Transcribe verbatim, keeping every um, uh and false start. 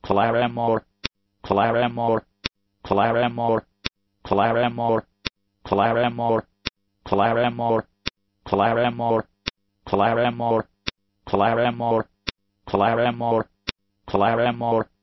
claremore, claremore, claremore, claremore, claremore, claremore, claremore, claremore, claremore, claremore, claremore,